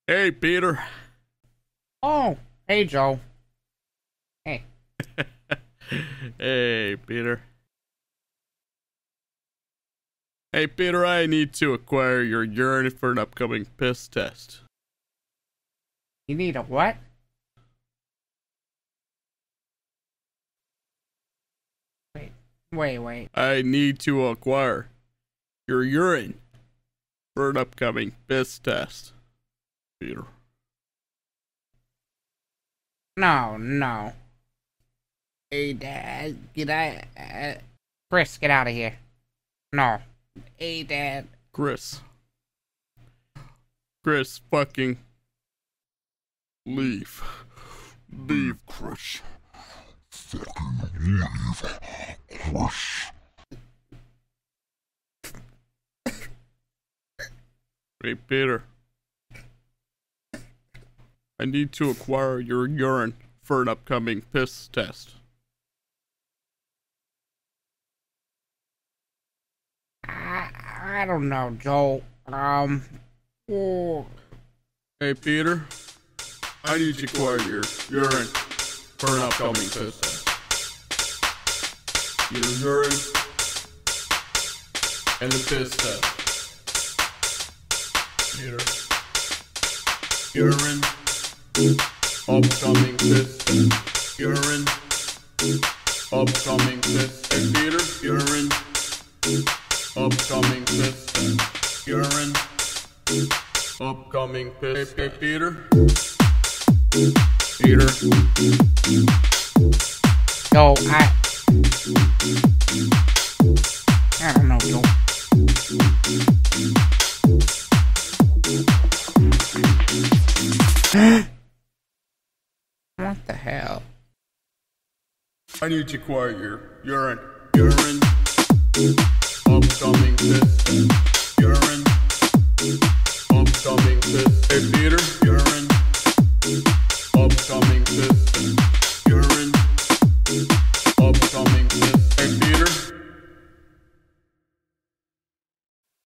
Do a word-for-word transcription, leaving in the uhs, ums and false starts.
Hey, Peter. Oh, hey, Joe. Hey. Hey, Peter. Hey, Peter, I need to acquire your urine for an upcoming piss test. You need a what? Wait, wait, wait. I need to acquire your urine for an upcoming piss test, Peter. No, no. Hey, Dad, get out. Uh, Chris, get out of here. No. Hey, Dad. Chris. Chris, fucking leave. Leave, Chris. Fucking leave, Chris. Hey, Peter. I need to acquire your urine for an upcoming piss test. I, I don't know, Joe. Um. Oh. Hey, Peter. I need to acquire your urine for an upcoming piss test. Your urine and the piss test. Peter. Urine. Upcoming piss test. Urine. Upcoming piss test. Hey, Peter. Urine. Upcoming piss test. Urine. Upcoming piss. Hey, hey, Peter. Peter. Yo, I. I don't know, Joe. What the hell? I need to acquire your urine. Urine. Upcoming piss test.